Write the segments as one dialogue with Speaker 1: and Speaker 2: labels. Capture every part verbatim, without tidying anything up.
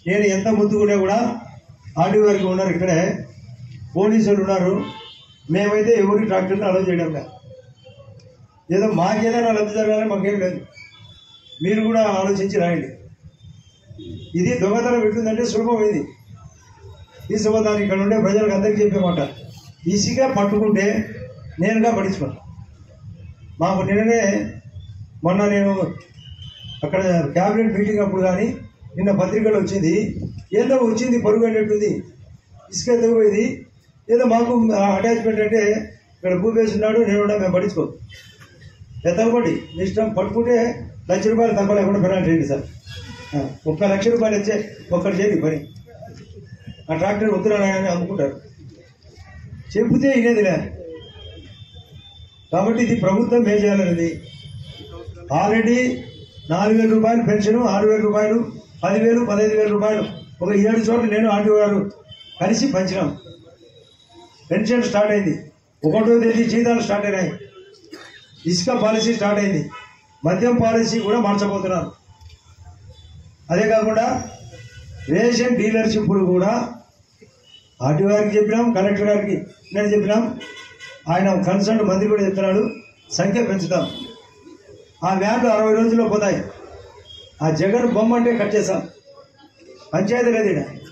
Speaker 1: నేను ఎంత ముద్దుకునే కూడా ఆర్డీ వారికి ఉన్నారు, ఇక్కడే పోలీసులు ఉన్నారు. మేమైతే ఎవరికి ట్రాక్టర్ని అలౌ చేయడం లేదు. ఏదో మాకేదైనా లబ్ధి జరగాలని మాకేం లేదు. మీరు కూడా ఆలోచించి రాయండి. ఇది దొంగతనం పెట్టిందంటే సులభం. ఇది ఈ సులభాన్ని ఇక్కడ ఉండే ప్రజలకు అందరికీ చెప్పేమాట, ఈజీగా పట్టుకుంటే నేనుగా పట్టించుకోను. మాకు నిన్ననే మొన్న నేను అక్కడ క్యాబినెట్ మీటింగ్ అప్పుడు కానీ నిన్న పత్రికలు వచ్చింది, ఏదో వచ్చింది పరుగు అనేటుంది, ఇసుక ఎదగపోయింది, ఏదో మాకు అటాచ్మెంట్ అంటే ఇక్కడ భూపేస్తున్నాడు నేను కూడా మేము పట్టించుకో ఎత్తకపోండి ఇష్టం. పట్టుకుంటే లక్ష రూపాయలు తక్కువ లేకుండా పెనాల్టీ చేయండి సార్. ఒక్క లక్ష రూపాయలు వచ్చే ఒక్కటి చేయండి పని. ఆ ట్రాక్టర్ వద్దురాని అమ్ముకుంటారు, చెబితే ఇనేదిలే. కాబట్టి ఇది ప్రభుత్వం ఏం చేయాలనేది. ఆల్రెడీ నాలుగు వేల రూపాయలు పెన్షన్, ఆరు వేల రూపాయలు, పదివేలు, పదహైదు వేల రూపాయలు ఒక ఏడు చోట్ల నేను ఆర్టీ గారు కలిసి పంచినాం. పెన్షన్ స్టార్ట్ అయింది, ఒకటో తేదీ జీతాలు స్టార్ట్ అయినాయి, ఇసుక పాలసీ స్టార్ట్ అయింది, మద్యం పాలసీ కూడా మార్చబోతున్నారు. అదే కాకుండా రేషన్ డీలర్షిప్లు కూడా ఆర్టీ గారికి చెప్పినాం, కలెక్టర్ గారికి నేను చెప్పినాం, ఆయన కన్సర్న్ మంత్రి కూడా చెప్తున్నాడు, సంఖ్య పెంచుతాం. ఆ వ్యాన్లు అరవై రోజుల్లో పోతాయి. ఆ జగన్ బొమ్మ అంటే కట్ చేశాం, పంచాయతీ లేదు.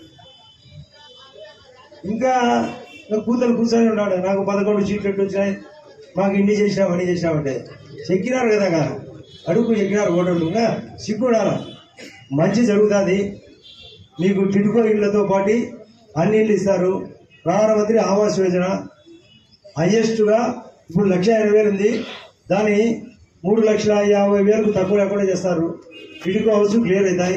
Speaker 1: ఇంకా కూతురు కూర్చొని ఉన్నాడు, నాకు పదకొండు సీట్లు ఎట్టు వచ్చినాయి, మాకు ఇన్ని చేసినాం అన్ని చేసినామంటే చెక్కినారు కదా, అడుగు చెక్కినారు ఓటర్లు. ఇంకా సిగ్గుడాలా, మంచి జరుగుతుంది. మీకు టిడ్కో ఇళ్లతో పాటు అన్ని ఇళ్ళు ఇస్తారు. ప్రధానమంత్రి ఆవాస్ యోజన హైయెస్ట్గా ఇప్పుడు లక్ష ఎనభై వేలు ఉంది, దాన్ని మూడు లక్షల యాభై వేలకు తక్కువ లేకుండా చేస్తారు. టిడ్కో హౌస్ క్లియర్ అవుతాయి.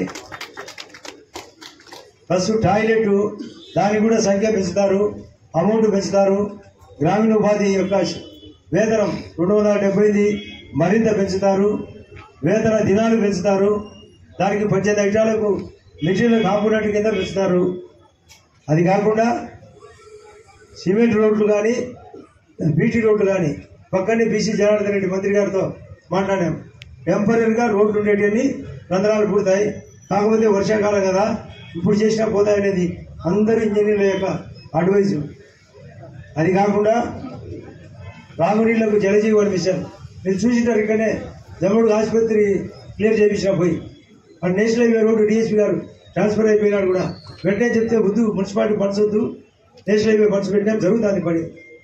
Speaker 1: ప్లస్ టాయిలెట్ దానికి కూడా సంఖ్య పెంచుతారు, అమౌంట్ పెంచుతారు. గ్రామీణ ఉపాధి యొక్క వేతనం రెండు వందల డెబ్బైది మరింత పెంచుతారు. వేతన దినాలు పెంచుతారు. దానికి పద్దెనిమిది ఐటాలకు మెటీరియల్ కాంపోనెంట్ కింద పెంచుతారు. అది కాకుండా సిమెంట్ రోడ్లు కానీ బీటీ రోడ్లు కానీ పక్కనే బీసీ జనార్దన్ రెడ్డి మంత్రి గారితో మాట్లాడాం. టెంపరీగా రోడ్లు ఉండేటివన్నీ రంధ్రాలు పుడతాయి, కాకపోతే వర్షాకాలం కదా ఇప్పుడు చేసినా పోతాయనేది అందరూ ఇంజనీర్ల యొక్క అడ్వైజు. అది కాకుండా రాగునీళ్లకు జలజీవన్ మిషన్ మీరు చూసింటారు. ఇక్కడనే జమ్మూడు ఆసుపత్రి క్లియర్ చేయించిన పోయి ఆ నేషనల్ హైవే రోడ్డు డిఎస్పీ గారు ట్రాన్స్ఫర్ అయిపోయినాడు కూడా. వెంటనే చెప్తే వద్దు, మున్సిపాలిటీ ఫండ్స్ వద్దు, నేషనల్ హైవే ఫండ్స్ పెట్టినా జరుగుతుంది పని.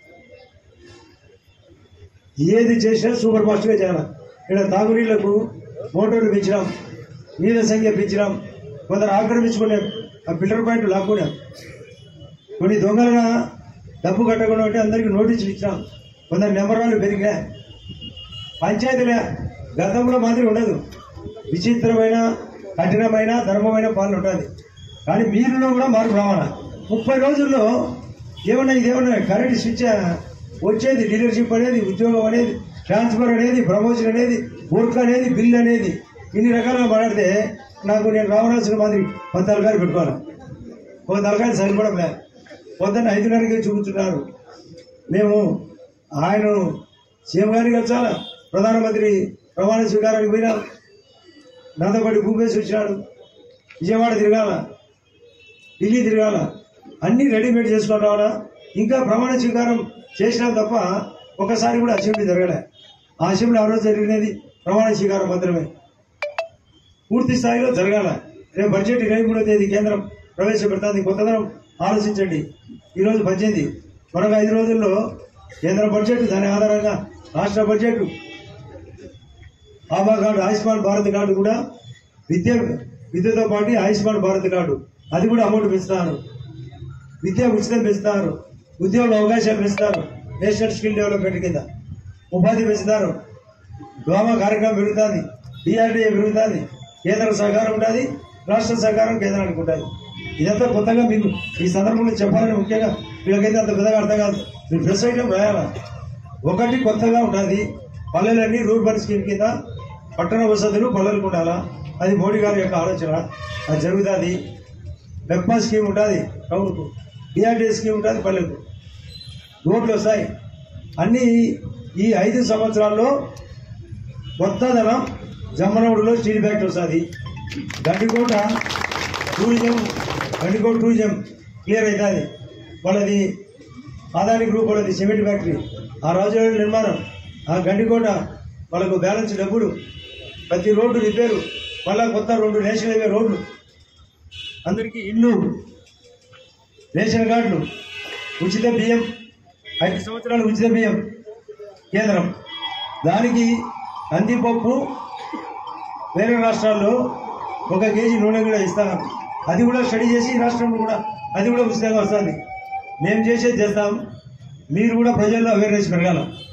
Speaker 1: ఏది చేసినా సూపర్ ఫాస్ట్గా చేయాలి. ఇక్కడ తాగునీళ్లకు మోటార్లు పెంచినాం, నీళ్ళ సంఖ్య పెంచినాం. కొందరు ఆక్రమించుకునే ఆ ఫిల్టర్ పాయింట్లు లాక్కున్నాం. కొన్ని దొంగలుగా డబ్బు కట్టకుండా ఉంటే అందరికీ నోటీసులు ఇచ్చినాం. కొందరు నెంబర్ వాళ్ళు పెరిగినా. పంచాయతీలే గతంలో మాదిరి ఉండదు, విచిత్రమైన కఠినమైన ధర్మమైన పాలన ఉంటుంది. కానీ మీరులో కూడా మార్పు రావాలా. ముప్పై రోజుల్లో ఏమన్నా ఇదేమన్నా కరెంట్ స్విచ్ వచ్చేది, డీలర్షిప్ అనేది, ఉద్యోగం అనేది, ట్రాన్స్ఫర్ అనేది, ప్రమోషన్ అనేది, వర్క్ అనేది, బిల్ అనేది, ఇన్ని రకాలుగా మాట్లాడితే నాకు నేను రావణాసుల మాదిరి పది తలకాయలు పెట్టుకోవాలి. ఒక తలకాయలు సరిపడం లేదు. పొద్దున్న ఐదున్నరకే చూపుతున్నారు. మేము ఆయన సీఎం గారికి వచ్చాలా, ప్రధానమంత్రి ప్రమాణ స్వీకారానికి పోయినా, నాతో పాటు భూపేసి వచ్చినాడు, విజయవాడ తిరగాల, ఢిల్లీ తిరగాల, అన్నీ రెడీమేడ్ చేసుకొని రావాలా. ఇంకా ప్రమాణ స్వీకారం చేసినా తప్ప ఒకసారి కూడా అసెంబ్లీ జరగలే. ఆ అసెంబ్లీ ఆ రోజు జరిగినది ప్రమాణ స్వీకారం మాత్రమే, పూర్తి స్థాయిలో జరగాల. రేపు బడ్జెట్ ఇరవై మూడో తేదీ కేంద్రం ప్రవేశపెడుతుంది. కొత్తదనం ఆలోచించండి. ఈరోజు పద్దెనిమిది, మరొక ఐదు రోజుల్లో కేంద్ర బడ్జెట్, దాని ఆధారంగా రాష్ట్ర బడ్జెట్, ఆభా కార్డు, ఆయుష్మాన్ భారత్ కార్డు కూడా విద్య విద్యతో పాటు ఆయుష్మాన్ భారత్ కార్డు అది కూడా అమౌంట్ పెంచుతారు. విద్య ఉచితం పెంచుతారు, ఉద్యోగ అవకాశాలు పెంచుతారు, నేషనల్ స్కిల్ డెవలప్మెంట్ కింద ఉపాధి పెంచుతారు, గ్రామ కార్యక్రమం పెరుగుతుంది, డిఆర్డీఏ పెరుగుతుంది, కేంద్ర సహకారం ఉంటుంది, రాష్ట్ర సహకారం కేంద్రానికి ఉంటుంది. ఇదంతా కొత్తగా మీకు ఈ సందర్భంలో చెప్పాలని ముఖ్యంగా వీళ్ళకైతే అంత పెద్దగా అర్థం కాదు. మీరు ప్రెస్ ఐటమ్ రాయాలా. ఒకటి కొత్తగా ఉంటుంది, పల్లెలన్నీ రూర్బన్ స్కీమ్ కింద పట్టణ వసతులు పల్లెలకు ఉండాలా. అది మోడీ గారి యొక్క ఆలోచన, అది జరుగుతుంది. మెప్మా స్కీమ్ ఉంటుంది టౌన్కు, డిఆర్డీఏ స్కీమ్ ఉంటుంది పల్లెకు, రోడ్లు వస్తాయి. అన్నీ ఈ ఐదు సంవత్సరాల్లో కొత్తదనం. జమ్మనవుడిలో స్టీల్ ఫ్యాక్టరీ వస్తుంది, Gandikota tourism Gandikota tourism clear అవుతుంది. వాళ్ళది ఆదాని గ్రూప్ వాళ్ళది సిమెంట్ ఫ్యాక్టరీ, ఆ రాజుల నిర్మాణం, ఆ గండికోట వాళ్ళకు బ్యాలెన్స్ డబ్బులు, ప్రతి రోడ్డు రిపేరు, మళ్ళా కొత్త రోడ్డు నేషనల్ హైవే రోడ్లు, అందరికీ ఇల్లు, రేషన్ కార్డులు, ఉచిత బియ్యం, ఐదు సంవత్సరాలు ఉచిత బియ్యం కేంద్రం. దానికి కందిపప్పు వేరే రాష్ట్రాల్లో ఒక కేజీ నూనె కూడా ఇస్తాం. అది కూడా స్టడీ చేసి రాష్ట్రంలో కూడా అది కూడా ఉచితంగా వస్తుంది. మేము చేసేది చేస్తాం, మీరు కూడా ప్రజల్లో అవేర్నెస్ పెరగాల.